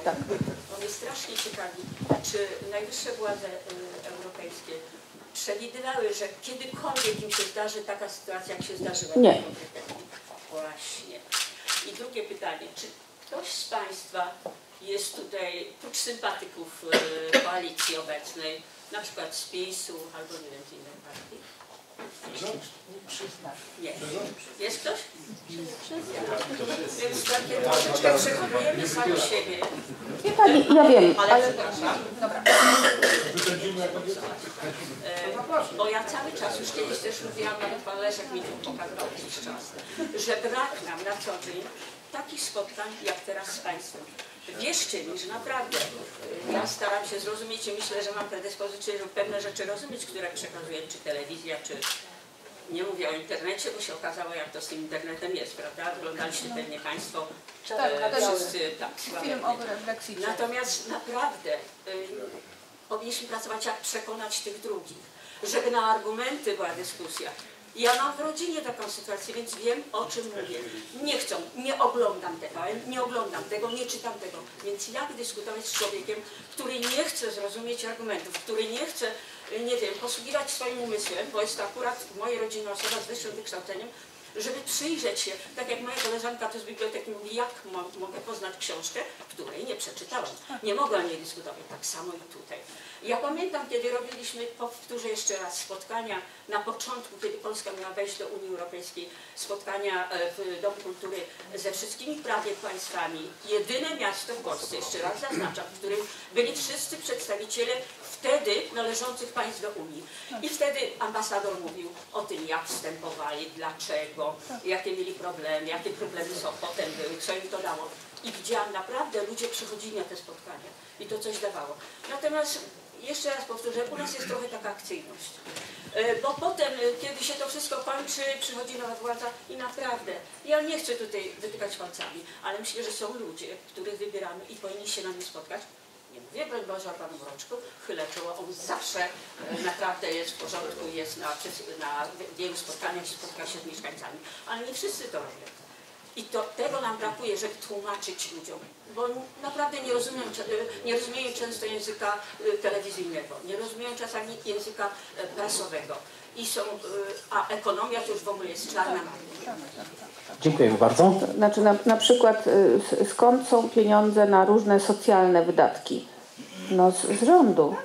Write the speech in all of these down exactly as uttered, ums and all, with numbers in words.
tak. On jest strasznie ciekawi, czy najwyższe władze europejskie przewidywały, że kiedykolwiek im się zdarzy taka sytuacja, jak się zdarzyła? Nie. Właśnie. I drugie pytanie, czy ktoś z Państwa jest tutaj, prócz sympatyków koalicji obecnej, na przykład z PiS-u albo nie wiem, z innej partii? Nie. Jest ktoś? Więc takie troszeczkę przekonujemy sami siebie. Wie Pani, ja wiem, ale... ale... Dobra. E, bo ja cały czas, już kiedyś też mówiłam, nawet Pan Leszek mi tu pokazał jakiś czas, że brak nam na co dzień takich spotkań jak teraz z Państwem. Wierzcie mi, że naprawdę ja staram się zrozumieć i myślę, że mam predyspozycję, żeby pewne rzeczy rozumieć, które przekazuje czy telewizja, czy nie mówię o internecie, bo się okazało, jak to z tym internetem jest, prawda? Oglądaliście pewnie Państwo tak, e, wszyscy tak, film o Brexicie. Natomiast naprawdę y, powinniśmy pracować, jak przekonać tych drugich, żeby na argumenty była dyskusja. Ja mam w rodzinie taką sytuację, więc wiem, o czym mówię. Nie chcą, nie oglądam tego, nie oglądam tego, nie czytam tego. Więc jak dyskutować z człowiekiem, który nie chce zrozumieć argumentów, który nie chce, nie wiem, posługiwać swoim umysłem, bo jest to akurat w mojej rodzinie osoba z wyższym wykształceniem, żeby przyjrzeć się, tak jak moja koleżanka tu z biblioteki mówi, jak mo mogę poznać książkę, której nie przeczytałam. Nie mogę o niej dyskutować, tak samo i tutaj. Ja pamiętam, kiedy robiliśmy, powtórzę jeszcze raz, spotkania na początku, kiedy Polska miała wejść do Unii Europejskiej, spotkania w Domu Kultury ze wszystkimi prawie państwami. Jedyne miasto w Polsce, jeszcze raz zaznaczam, w którym byli wszyscy przedstawiciele wtedy należących państw do Unii. I wtedy ambasador mówił o tym, jak wstępowali, dlaczego, jakie mieli problemy, jakie problemy są potem były, co im to dało. I widziałam naprawdę, ludzie przychodzili na te spotkania i to coś dawało. Natomiast jeszcze raz powtórzę, u nas jest trochę taka akcyjność. Bo potem, kiedy się to wszystko kończy, przychodzi nowa władza i naprawdę, ja nie chcę tutaj wytykać palcami, ale myślę, że są ludzie, których wybieramy i powinni się na nie spotkać. Nie mówię, broń Boże, o Panu Mroczku, chylę czoło, on zawsze naprawdę jest w porządku, jest na, na wielu spotkaniach, spotka się z mieszkańcami, ale nie wszyscy to robią. I to, tego nam brakuje, żeby tłumaczyć ludziom, bo naprawdę nie rozumieją, nie rozumieją często języka telewizyjnego, nie rozumieją czasami języka prasowego. I są, a ekonomia to już w ogóle jest czarna magia. Dziękujemy bardzo. Znaczy na, na przykład skąd są pieniądze na różne socjalne wydatki? No z, z rządu.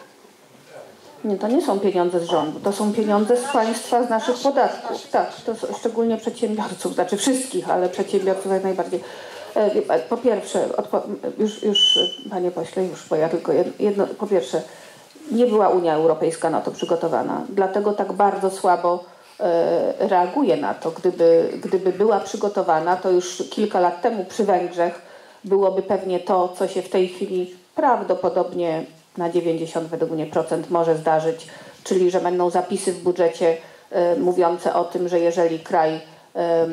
Nie, to nie są pieniądze z rządu, to są pieniądze z państwa, z naszych podatków. Tak, to są, szczególnie przedsiębiorców, znaczy wszystkich, ale przedsiębiorców jak najbardziej. Po pierwsze, już, już panie pośle, już, bo ja tylko jedno, po pierwsze, nie była Unia Europejska na to przygotowana, dlatego tak bardzo słabo e, reaguje na to. Gdyby, gdyby była przygotowana, to już kilka lat temu przy Węgrzech byłoby pewnie to, co się w tej chwili prawdopodobnie na dziewięćdziesiąt według mnie procent może zdarzyć, czyli że będą zapisy w budżecie e, mówiące o tym, że jeżeli kraj e, e,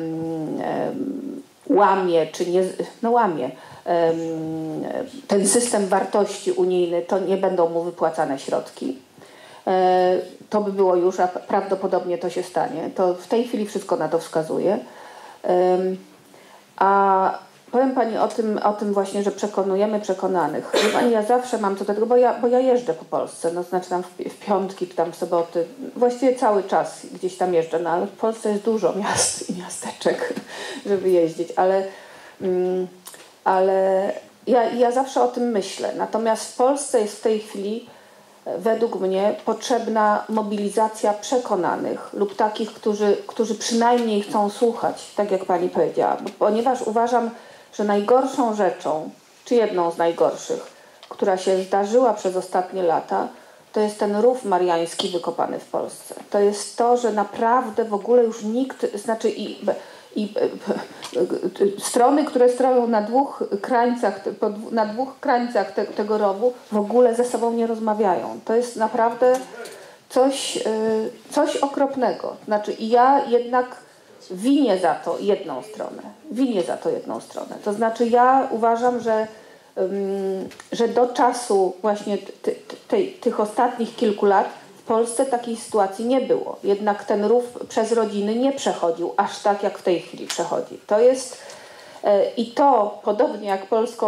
łamie, czy nie, no łamie e, ten system wartości unijny, to nie będą mu wypłacane środki. E, to by było już, a prawdopodobnie to się stanie. To w tej chwili wszystko na to wskazuje. E, a powiem pani o tym, o tym właśnie, że przekonujemy przekonanych. Pani, ja zawsze mam co do tego, bo ja, bo ja jeżdżę po Polsce, no znaczy tam w, w piątki, czy tam w soboty, właściwie cały czas gdzieś tam jeżdżę, no ale w Polsce jest dużo miast i miasteczek, żeby jeździć, ale, mm, ale ja, ja zawsze o tym myślę. Natomiast w Polsce jest w tej chwili według mnie potrzebna mobilizacja przekonanych lub takich, którzy, którzy przynajmniej chcą słuchać, tak jak pani powiedziała, ponieważ uważam, że najgorszą rzeczą, czy jedną z najgorszych, która się zdarzyła przez ostatnie lata, to jest ten rów mariański wykopany w Polsce. To jest to, że naprawdę w ogóle już nikt, znaczy i, i strony, które stoją na dwóch krańcach, na dwóch krańcach te, tego rowu, w ogóle ze sobą nie rozmawiają. To jest naprawdę coś, coś okropnego. Znaczy i ja jednak winię za to jedną stronę. Winię za to jedną stronę. To znaczy ja uważam, że, um, że do czasu właśnie ty, ty, tych ostatnich kilku lat w Polsce takiej sytuacji nie było. Jednak ten rów przez rodziny nie przechodził aż tak, jak w tej chwili przechodzi. To jest e, i to, podobnie jak polską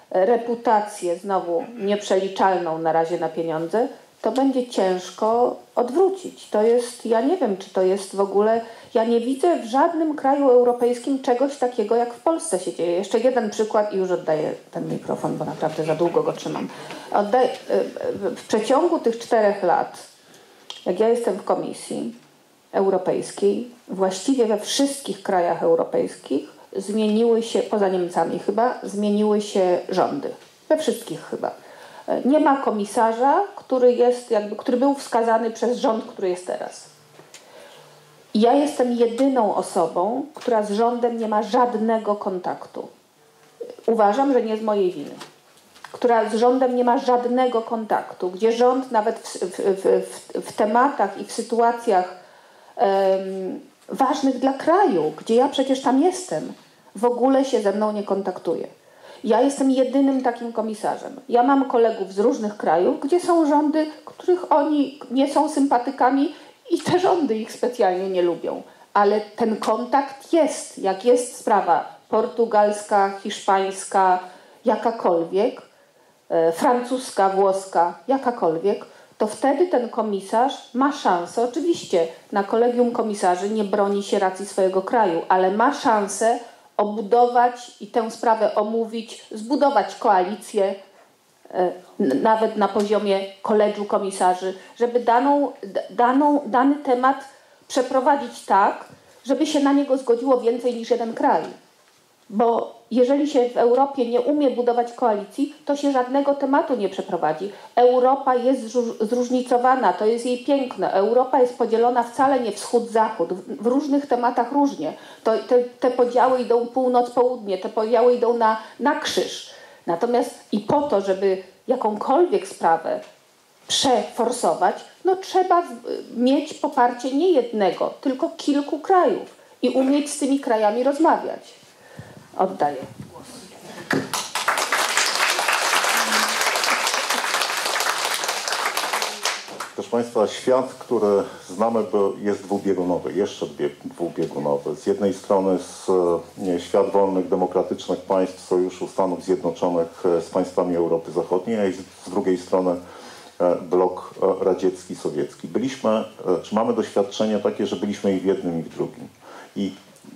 reputację znowu nieprzeliczalną na razie na pieniądze, to będzie ciężko odwrócić. To jest, ja nie wiem, czy to jest w ogóle, ja nie widzę w żadnym kraju europejskim czegoś takiego, jak w Polsce się dzieje. Jeszcze jeden przykład i już oddaję ten mikrofon, bo naprawdę za długo go trzymam. Oddaję, w przeciągu tych czterech lat, jak ja jestem w Komisji Europejskiej, właściwie we wszystkich krajach europejskich zmieniły się, poza Niemcami chyba, zmieniły się rządy. We wszystkich chyba. Nie ma komisarza, który, jest jakby, który był wskazany przez rząd, który jest teraz. Ja jestem jedyną osobą, która z rządem nie ma żadnego kontaktu. Uważam, że nie z mojej winy. Która z rządem nie ma żadnego kontaktu, gdzie rząd nawet w, w, w, w tematach i w sytuacjach um, ważnych dla kraju, gdzie ja przecież tam jestem, w ogóle się ze mną nie kontaktuje. Ja jestem jedynym takim komisarzem. Ja mam kolegów z różnych krajów, gdzie są rządy, których oni nie są sympatykami i te rządy ich specjalnie nie lubią. Ale ten kontakt jest. Jak jest sprawa portugalska, hiszpańska, jakakolwiek, e, francuska, włoska, jakakolwiek, to wtedy ten komisarz ma szansę, oczywiście na kolegium komisarzy nie broni się racji swojego kraju, ale ma szansę obudować i tę sprawę omówić, zbudować koalicję, nawet na poziomie kolegium komisarzy, żeby daną, daną, dany temat przeprowadzić tak, żeby się na niego zgodziło więcej niż jeden kraj. Bo jeżeli się w Europie nie umie budować koalicji, to się żadnego tematu nie przeprowadzi. Europa jest zróżnicowana, to jest jej piękne. Europa jest podzielona wcale nie wschód-zachód, w różnych tematach różnie. To, te, te podziały idą północ-południe, te podziały idą na, na krzyż. Natomiast i po to, żeby jakąkolwiek sprawę przeforsować, no trzeba mieć poparcie nie jednego, tylko kilku krajów i umieć z tymi krajami rozmawiać. Oddaję głos. Proszę Państwa, świat, który znamy, jest dwubiegunowy, jeszcze dwubiegunowy. Z jednej strony z, nie, świat wolnych, demokratycznych państw Sojuszu Stanów Zjednoczonych z państwami Europy Zachodniej, a z drugiej strony blok radziecki, sowiecki. Byliśmy, czy mamy doświadczenie takie, że byliśmy i w jednym, i w drugim. I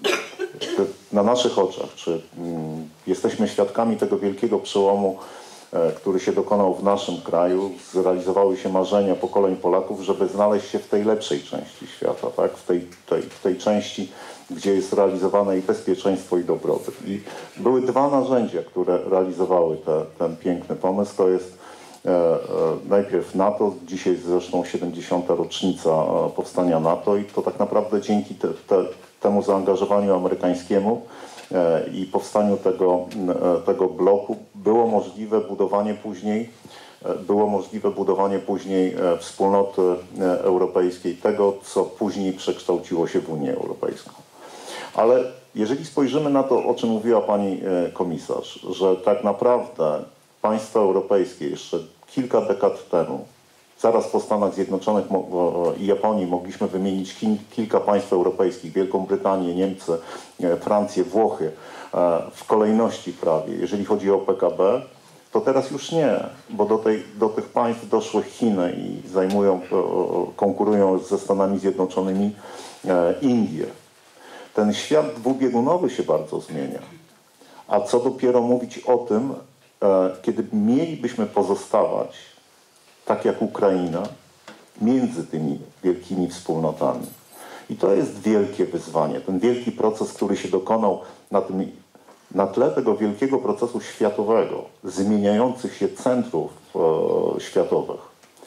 na naszych oczach, czy mm, jesteśmy świadkami tego wielkiego przełomu, e, który się dokonał w naszym kraju, zrealizowały się marzenia pokoleń Polaków, żeby znaleźć się w tej lepszej części świata, tak? w, tej, tej, w tej części, gdzie jest realizowane i bezpieczeństwo, i dobrobyt. I były dwa narzędzia, które realizowały te, ten piękny pomysł. To jest e, e, najpierw NATO, dzisiaj zresztą siedemdziesiąta rocznica e, powstania NATO, i to tak naprawdę dzięki te, te, temu zaangażowaniu amerykańskiemu e, i powstaniu tego, e, tego bloku było możliwe budowanie później, e, było możliwe budowanie później e, wspólnoty e, europejskiej, tego, co później przekształciło się w Unię Europejską. Ale jeżeli spojrzymy na to, o czym mówiła pani e, komisarz, że tak naprawdę państwa europejskie jeszcze kilka dekad temu, zaraz po Stanach Zjednoczonych i Japonii mogliśmy wymienić kilka państw europejskich, Wielką Brytanię, Niemcy, Francję, Włochy w kolejności prawie. Jeżeli chodzi o P K B, to teraz już nie, bo do, tej, do tych państw doszły Chiny i zajmują, konkurują ze Stanami Zjednoczonymi Indie. Ten świat dwubiegunowy się bardzo zmienia. A co dopiero mówić o tym, kiedy mielibyśmy pozostawać tak jak Ukraina, między tymi wielkimi wspólnotami. I to jest wielkie wyzwanie. Ten wielki proces, który się dokonał na, tym, na tle tego wielkiego procesu światowego, zmieniających się centrów e, światowych.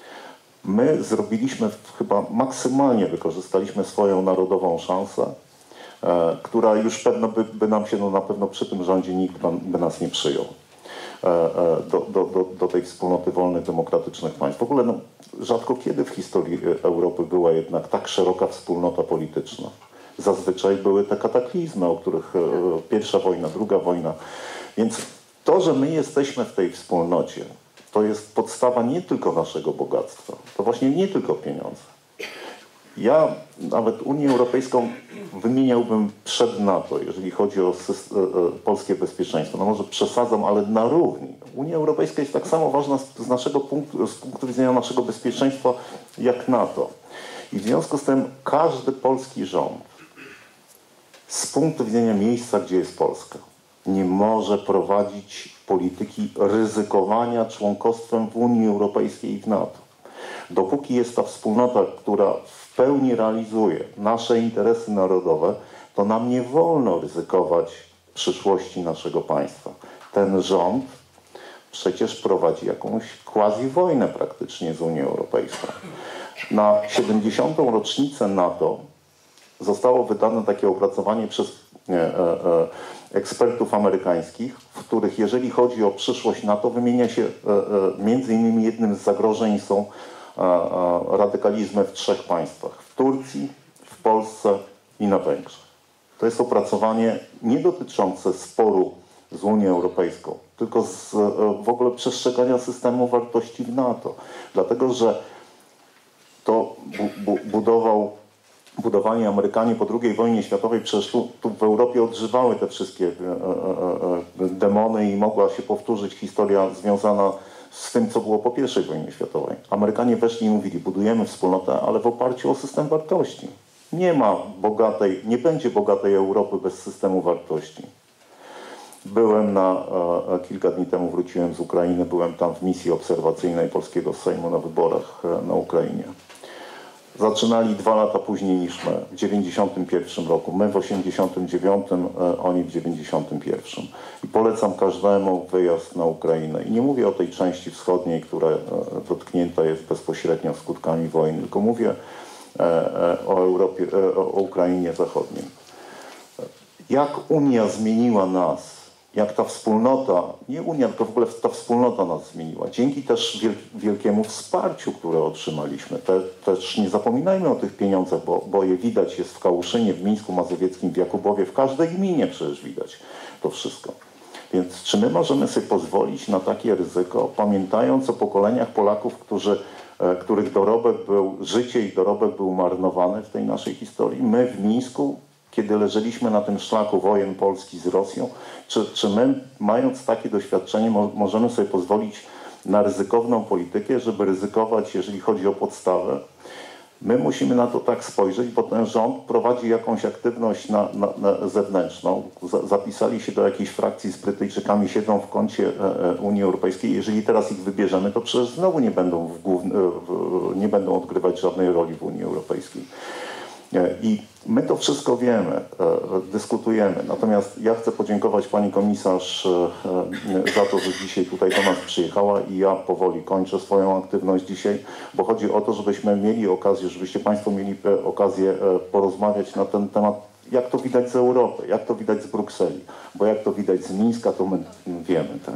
My zrobiliśmy, chyba maksymalnie wykorzystaliśmy swoją narodową szansę, e, która już pewno by, by nam się, no na pewno przy tym rządzie nikt by nas nie przyjął. Do, do, do, do tej wspólnoty wolnych, demokratycznych państw. W ogóle no, rzadko kiedy w historii Europy była jednak tak szeroka wspólnota polityczna. Zazwyczaj były te kataklizmy, o których e, pierwsza wojna, druga wojna. Więc to, że my jesteśmy w tej wspólnocie, to jest podstawa nie tylko naszego bogactwa. To właśnie nie tylko pieniądze. Ja nawet Unię Europejską wymieniałbym przed NATO, jeżeli chodzi o polskie bezpieczeństwo. No może przesadzam, ale na równi. Unia Europejska jest tak samo ważna z naszego punktu, z punktu widzenia naszego bezpieczeństwa jak NATO. I w związku z tym każdy polski rząd z punktu widzenia miejsca, gdzie jest Polska, nie może prowadzić polityki ryzykowania członkostwem w Unii Europejskiej i w NATO. Dopóki jest ta wspólnota, która w pełni realizuje nasze interesy narodowe, to nam nie wolno ryzykować przyszłości naszego państwa. Ten rząd przecież prowadzi jakąś quasi-wojnę praktycznie z Unią Europejską. Na siedemdziesiątą rocznicę NATO zostało wydane takie opracowanie przez e, e, ekspertów amerykańskich, w których jeżeli chodzi o przyszłość NATO, wymienia się e, e, między innymi jednym z zagrożeń są e, e, radykalizmy w trzech państwach. W Turcji, w Polsce i na Węgrzech. To jest opracowanie nie dotyczące sporu z Unią Europejską, tylko z, e, w ogóle przestrzegania systemu wartości w NATO. Dlatego, że to bu, bu, budował budowanie Amerykanie po drugiej wojnie światowej, przecież tu, tu w Europie odżywały te wszystkie e, e, e, demony i mogła się powtórzyć historia związana z tym, co było po pierwszej wojnie światowej. Amerykanie weszli i mówili, budujemy wspólnotę, ale w oparciu o system wartości. Nie ma bogatej, nie będzie bogatej Europy bez systemu wartości. Byłem na, e, kilka dni temu wróciłem z Ukrainy, byłem tam w misji obserwacyjnej Polskiego Sejmu na wyborach e, na Ukrainie. Zaczynali dwa lata później niż my, w dziewięćdziesiątym pierwszym roku. My w osiemdziesiątym dziewiątym, oni w dziewięćdziesiątym pierwszym. I polecam każdemu wyjazd na Ukrainę. I nie mówię o tej części wschodniej, która dotknięta jest bezpośrednio skutkami wojny, tylko mówię o Europie, o Ukrainie Zachodniej. Jak Unia zmieniła nas, jak ta wspólnota, nie Unia, tylko w ogóle ta wspólnota nas zmieniła. Dzięki też wielkiemu wsparciu, które otrzymaliśmy. Te, też nie zapominajmy o tych pieniądzach, bo, bo je widać jest w Kałuszynie, w Mińsku Mazowieckim, w Jakubowie, w każdej gminie przecież widać to wszystko. Więc czy my możemy sobie pozwolić na takie ryzyko, pamiętając o pokoleniach Polaków, którzy, e, których dorobek był, życie i dorobek był marnowany w tej naszej historii? My w Mińsku, kiedy leżeliśmy na tym szlaku wojen Polski z Rosją, czy, czy my, mając takie doświadczenie, mo możemy sobie pozwolić na ryzykowną politykę, żeby ryzykować, jeżeli chodzi o podstawę? My musimy na to tak spojrzeć, bo ten rząd prowadzi jakąś aktywność na, na, na zewnętrzną. Z zapisali się do jakiejś frakcji z Brytyjczykami, siedzą w kącie e, Unii Europejskiej. Jeżeli teraz ich wybierzemy, to przecież znowu nie będą, w główne, w, nie będą odgrywać żadnej roli w Unii Europejskiej. I my to wszystko wiemy, dyskutujemy. Natomiast ja chcę podziękować pani komisarz za to, że dzisiaj tutaj do nas przyjechała i ja powoli kończę swoją aktywność dzisiaj, bo chodzi o to, żebyśmy mieli okazję, żebyście państwo mieli okazję porozmawiać na ten temat, jak to widać z Europy, jak to widać z Brukseli, bo jak to widać z Mińska, to my wiemy, tak?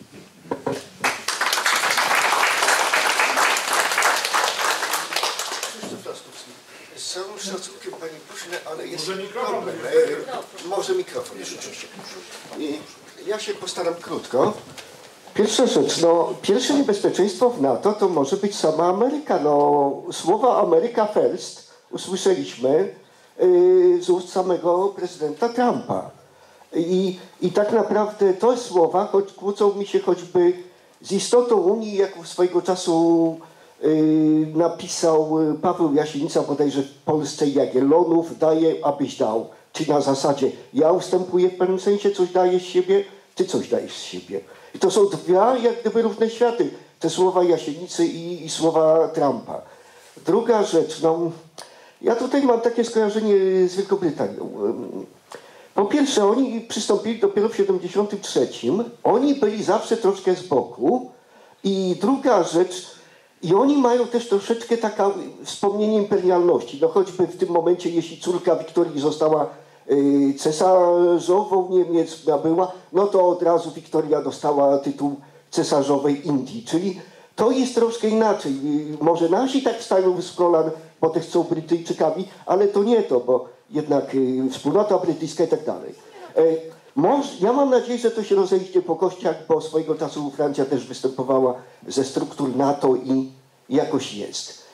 Z całym szacunkiem, panie pośle, ale jest może problem. E, może mikrofon, rzeczywiście. I ja się postaram krótko. Pierwsza rzecz, no, pierwsze niebezpieczeństwo w NATO to może być sama Ameryka. No, słowa America First usłyszeliśmy yy, z ust samego prezydenta Trumpa. I, I tak naprawdę te słowa choć kłócą mi się choćby z istotą Unii, jaką swojego czasu Yy, napisał Paweł Jasienica bodajże w Polsce Jagiellonów, daje, abyś dał. Czy na zasadzie ja ustępuję w pewnym sensie, coś daję z siebie, ty coś dajesz z siebie. I to są dwa jak gdyby równe światy. Te słowa Jasienicy i, i słowa Trumpa. Druga rzecz, no ja tutaj mam takie skojarzenie z Wielkobrytanią. Po pierwsze, oni przystąpili dopiero w siedemdziesiątym trzecim. Oni byli zawsze troszkę z boku. I druga rzecz, i oni mają też troszeczkę taka wspomnienie imperialności. No choćby w tym momencie, jeśli córka Wiktorii została y, cesarzową Niemiec nabyła, no to od razu Wiktoria dostała tytuł cesarzowej Indii. Czyli to jest troszkę inaczej. Y, może nasi tak wstają z kolan, bo te chcą Brytyjczykami, ale to nie to, bo jednak y, wspólnota brytyjska i tak dalej. Y, Może, ja mam nadzieję, że to się rozejdzie po kościach, bo swojego czasu Francja też występowała ze struktur NATO i jakoś jest.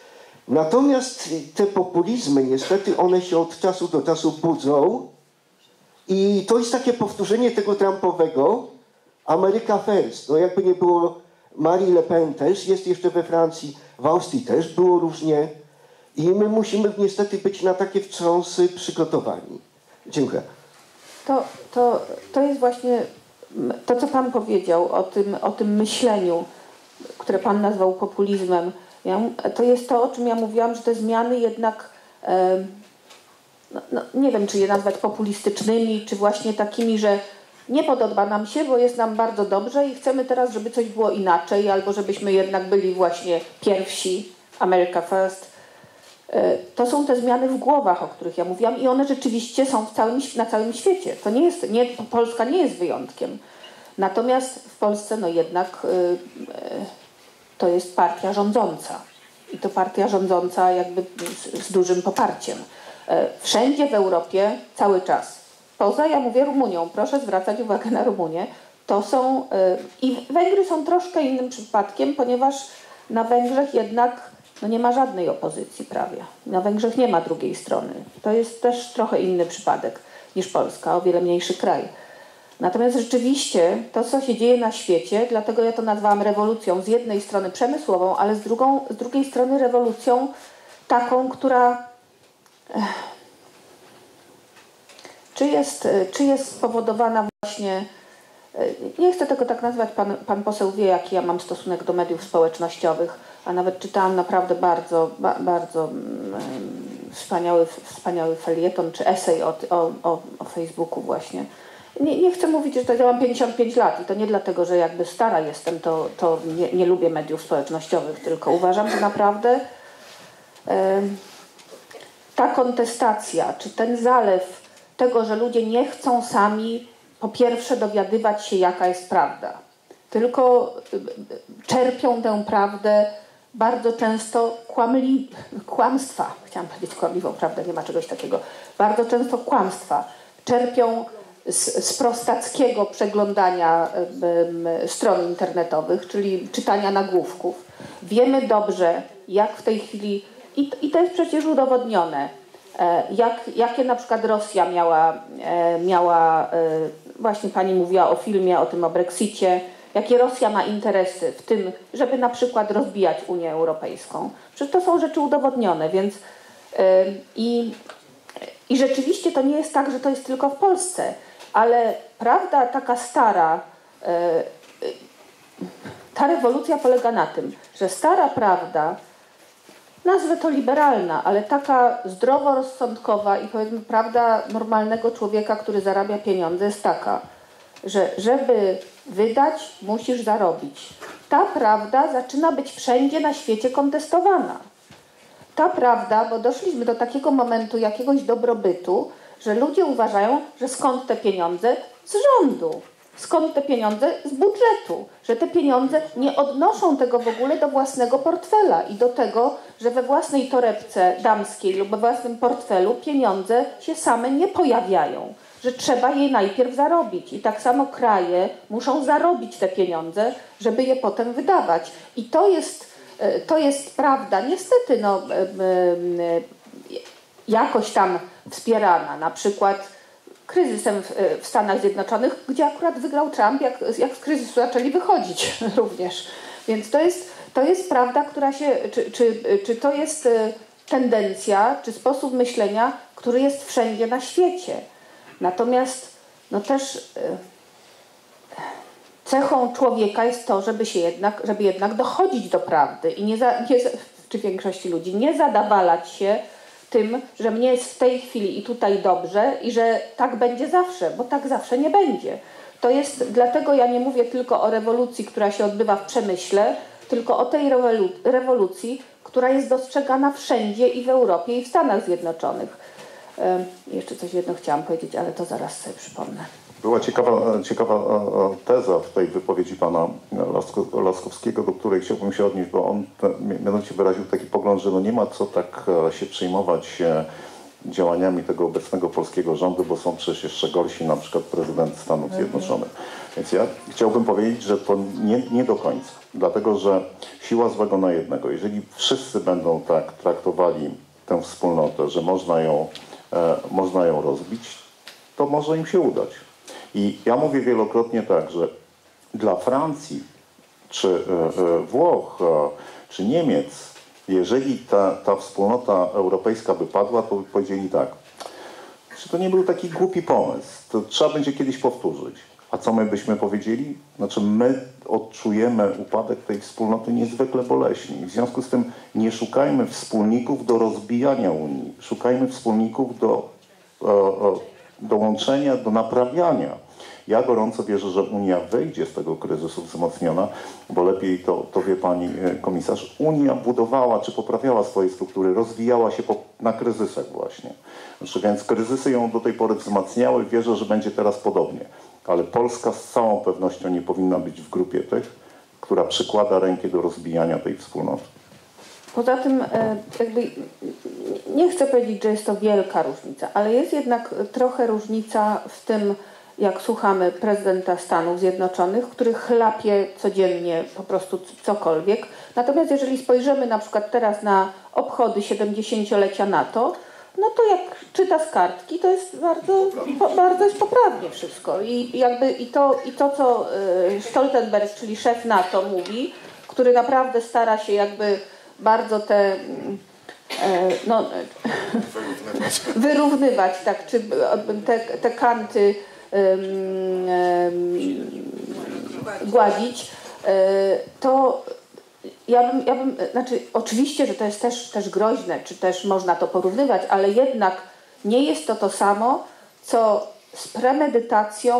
Natomiast te populizmy, niestety, one się od czasu do czasu budzą i to jest takie powtórzenie tego Trumpowego America First. No jakby nie było, Marie Le Pen też, jest jeszcze we Francji, w Austrii też było różnie i my musimy niestety być na takie wstrząsy przygotowani. Dziękuję. To, to, to jest właśnie to, co Pan powiedział o tym, o tym myśleniu, które Pan nazwał populizmem. Ja, to jest to, o czym ja mówiłam, że te zmiany jednak, e, no, no, nie wiem, czy je nazwać populistycznymi, czy właśnie takimi, że nie podoba nam się, bo jest nam bardzo dobrze i chcemy teraz, żeby coś było inaczej, albo żebyśmy jednak byli właśnie pierwsi, America First. To są te zmiany w głowach, o których ja mówiłam i one rzeczywiście są w całym, na całym świecie. To nie jest, nie, Polska nie jest wyjątkiem. Natomiast w Polsce no jednak y, y, to jest partia rządząca. I to partia rządząca jakby z, z dużym poparciem. Y, wszędzie w Europie cały czas. Poza, ja mówię, Rumunią. Proszę zwracać uwagę na Rumunię. To są... Y, I Węgry są troszkę innym przypadkiem, ponieważ na Węgrzech jednak no nie ma żadnej opozycji prawie. Na Węgrzech nie ma drugiej strony. To jest też trochę inny przypadek niż Polska, o wiele mniejszy kraj. Natomiast rzeczywiście to, co się dzieje na świecie, dlatego ja to nazwałam rewolucją z jednej strony przemysłową, ale z, drugą, z drugiej strony rewolucją taką, która czy jest, czy jest spowodowana właśnie, nie chcę tego tak nazwać, pan, pan poseł wie, jaki ja mam stosunek do mediów społecznościowych, a nawet czytałam naprawdę bardzo, ba, bardzo um, wspaniały, wspaniały felieton czy esej o, o, o, o Facebooku właśnie. Nie, nie chcę mówić, że to ja mam pięćdziesiąt pięć lat i to nie dlatego, że jakby stara jestem, to, to nie, nie lubię mediów społecznościowych, tylko uważam, że naprawdę e, ta kontestacja, czy ten zalew tego, że ludzie nie chcą sami po pierwsze dowiadywać się, jaka jest prawda, tylko czerpią tę prawdę bardzo często kłamli, kłamstwa, chciałam powiedzieć kłamliwą prawdę, nie ma czegoś takiego, bardzo często kłamstwa, czerpią z, z prostackiego przeglądania um, stron internetowych, czyli czytania nagłówków. Wiemy dobrze, jak w tej chwili, i, i to jest przecież udowodnione, e, jak, jakie na przykład Rosja miała, e, miała e, właśnie pani mówiła o filmie, o tym o Brexicie, jakie Rosja ma interesy w tym, żeby na przykład rozbijać Unię Europejską. Przecież to są rzeczy udowodnione, więc yy, i, i rzeczywiście to nie jest tak, że to jest tylko w Polsce, ale prawda taka stara, yy, ta rewolucja polega na tym, że stara prawda, nazwę to liberalna, ale taka zdroworozsądkowa i powiedzmy prawda normalnego człowieka, który zarabia pieniądze jest taka, że żeby wydać, musisz zarobić. Ta prawda zaczyna być wszędzie na świecie kontestowana. Ta prawda, bo doszliśmy do takiego momentu jakiegoś dobrobytu, że ludzie uważają, że skąd te pieniądze? Z rządu. Skąd te pieniądze? Z budżetu. Że te pieniądze nie odnoszą tego w ogóle do własnego portfela i do tego, że we własnej torebce damskiej lub we własnym portfelu pieniądze się same nie pojawiają. Że trzeba je najpierw zarobić. I tak samo kraje muszą zarobić te pieniądze, żeby je potem wydawać. I to jest, to jest prawda, niestety no, jakoś tam wspierana. Na przykład kryzysem w, w Stanach Zjednoczonych, gdzie akurat wygrał Trump, jak, jak z kryzysu zaczęli wychodzić również. Więc to jest, to jest prawda, która się, czy, czy, czy to jest tendencja, czy sposób myślenia, który jest wszędzie na świecie. Natomiast no też y, cechą człowieka jest to, żeby się jednak, żeby jednak dochodzić do prawdy i nie, za, nie czy większości ludzi nie zadawalać się tym, że mnie jest w tej chwili i tutaj dobrze i że tak będzie zawsze, bo tak zawsze nie będzie. To jest, dlatego ja nie mówię tylko o rewolucji, która się odbywa w przemyśle, tylko o tej rewolu rewolucji, która jest dostrzegana wszędzie i w Europie i w Stanach Zjednoczonych. Jeszcze coś jedno chciałam powiedzieć, ale to zaraz sobie przypomnę. Była ciekawa, ciekawa teza w tej wypowiedzi pana Laskowskiego, do której chciałbym się odnieść, bo on mianowicie wyraził taki pogląd, że no nie ma co tak się przejmować działaniami tego obecnego polskiego rządu, bo są przecież jeszcze gorsi, na przykład prezydent Stanów Zjednoczonych. Więc ja chciałbym powiedzieć, że to nie, nie do końca, dlatego że siła złego na jednego. Jeżeli wszyscy będą tak traktowali tę wspólnotę, że można ją, e, można ją rozbić, to może im się udać. I ja mówię wielokrotnie tak, że dla Francji, czy e, e, Włoch, e, czy Niemiec, jeżeli ta, ta wspólnota europejska by padła, to by powiedzieli tak, że to nie był taki głupi pomysł, to trzeba będzie kiedyś powtórzyć. A co my byśmy powiedzieli? Znaczy my odczujemy upadek tej wspólnoty niezwykle boleśnie. I w związku z tym nie szukajmy wspólników do rozbijania Unii. Szukajmy wspólników do e, e, dołączenia, do naprawiania. Ja gorąco wierzę, że Unia wyjdzie z tego kryzysu wzmocniona, bo lepiej to, to wie pani komisarz. Unia budowała czy poprawiała swoje struktury, rozwijała się po, na kryzysach właśnie. Znaczy, więc kryzysy ją do tej pory wzmacniały. Wierzę, że będzie teraz podobnie. Ale Polska z całą pewnością nie powinna być w grupie tych, która przykłada rękę do rozbijania tej wspólnoty. Poza tym jakby nie chcę powiedzieć, że jest to wielka różnica, ale jest jednak trochę różnica w tym, jak słuchamy prezydenta Stanów Zjednoczonych, który chlapie codziennie po prostu cokolwiek. Natomiast jeżeli spojrzymy na przykład teraz na obchody siedemdziesięciolecia NATO, no to jak czyta z kartki, to jest bardzo, po, bardzo jest poprawnie wszystko. I jakby i to, i to, co Stoltenberg, czyli szef NATO mówi, który naprawdę stara się jakby bardzo te no, wyrównywać, tak, czy te, te kanty um, um, gładzić, to ja bym, ja bym, znaczy oczywiście, że to jest też, też groźne, czy też można to porównywać, ale jednak nie jest to to samo, co z premedytacją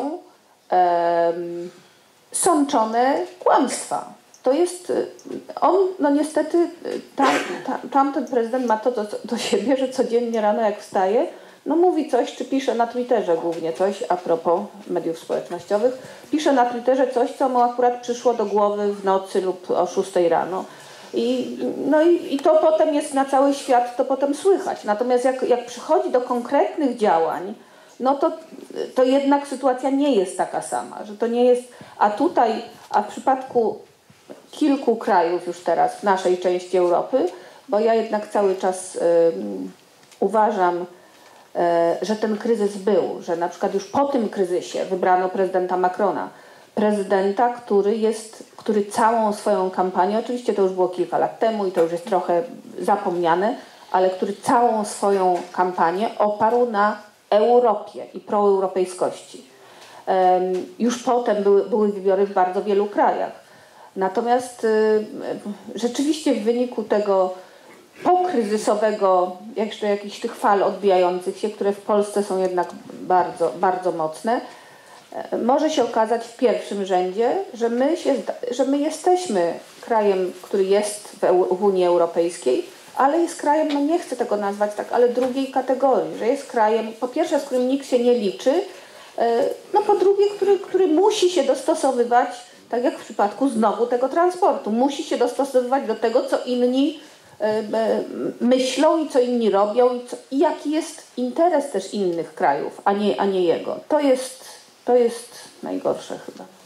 um, sączone kłamstwa. To jest, on, no niestety, tam, tam, tamten prezydent ma to do, do siebie, że codziennie rano jak wstaje, no mówi coś, czy pisze na Twitterze głównie coś, a propos mediów społecznościowych, pisze na Twitterze coś, co mu akurat przyszło do głowy w nocy lub o szóstej rano. I, no i, i to potem jest na cały świat, to potem słychać. Natomiast jak, jak przychodzi do konkretnych działań, no to, to jednak sytuacja nie jest taka sama, że to nie jest, a tutaj, a w przypadku kilku krajów już teraz w naszej części Europy, bo ja jednak cały czas y, uważam, y, że ten kryzys był, że na przykład już po tym kryzysie wybrano prezydenta Macrona, prezydenta, który jest, który całą swoją kampanię, oczywiście to już było kilka lat temu i to już jest trochę zapomniane, ale który całą swoją kampanię oparł na Europie i proeuropejskości. Y, już potem były, były wybory w bardzo wielu krajach. Natomiast y, rzeczywiście w wyniku tego pokryzysowego, jeszcze jakichś tych fal odbijających się, które w Polsce są jednak bardzo, bardzo mocne, y, może się okazać w pierwszym rzędzie, że my, się, że my jesteśmy krajem, który jest w, w Unii Europejskiej, ale jest krajem, no nie chcę tego nazwać tak, ale drugiej kategorii, że jest krajem, po pierwsze, z którym nikt się nie liczy, y, no po drugie, który, który musi się dostosowywać, tak jak w przypadku znowu tego transportu. Musi się dostosowywać do tego, co inni y, y, myślą i co inni robią i, co, i jaki jest interes też innych krajów, a nie, a nie jego. To jest, to jest najgorsze chyba.